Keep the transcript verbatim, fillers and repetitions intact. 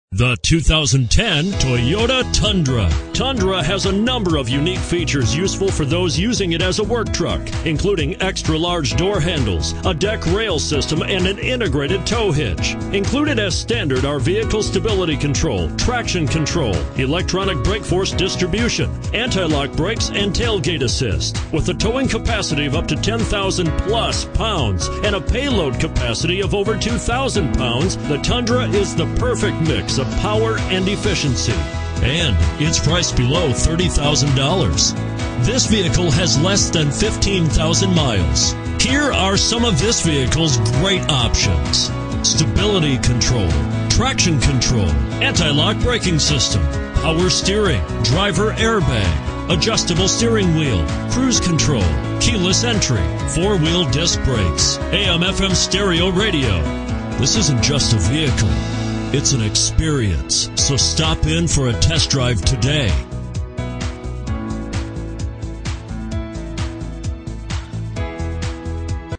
The two thousand ten Toyota Tundra. Tundra has a number of unique features useful for those using it as a work truck, including extra-large door handles, a deck rail system, and an integrated tow hitch. Included as standard are vehicle stability control, traction control, electronic brake force distribution, anti-lock brakes, and tailgate assist. With a towing capacity of up to ten thousand plus pounds and a payload capacity of over two thousand pounds, the Tundra is the perfect mix of power and efficiency. And it's priced below thirty thousand dollars. This vehicle has less than fifteen thousand miles. Here are some of this vehicle's great options: stability control, traction control, anti-lock braking system, power steering, driver airbag, adjustable steering wheel, cruise control, keyless entry, four-wheel disc brakes, A M F M stereo radio. This isn't just a vehicle, it's an experience. So stop in for a test drive today.